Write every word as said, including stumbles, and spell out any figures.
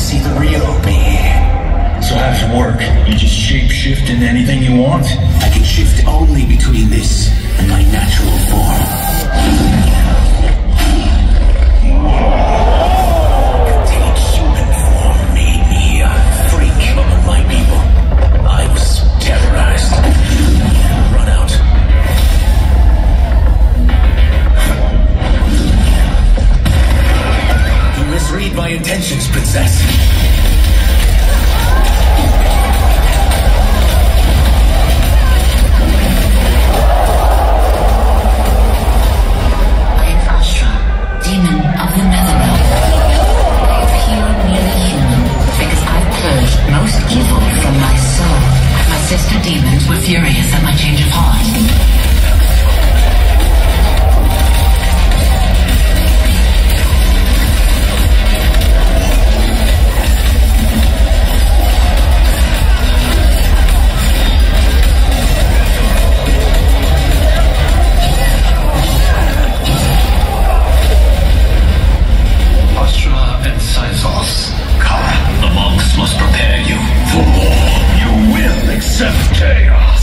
see the real me. So how does it work? You just shape-shift into anything you want? I can shift only between this and my natural form. Contained human form made me a freak among my people. I was terrorized. Run out. You misread my intentions, Princess. Sister demons were furious at my change of heart. Astra and Syzos. Kara, the monks must prepare you for war. You will accept chaos!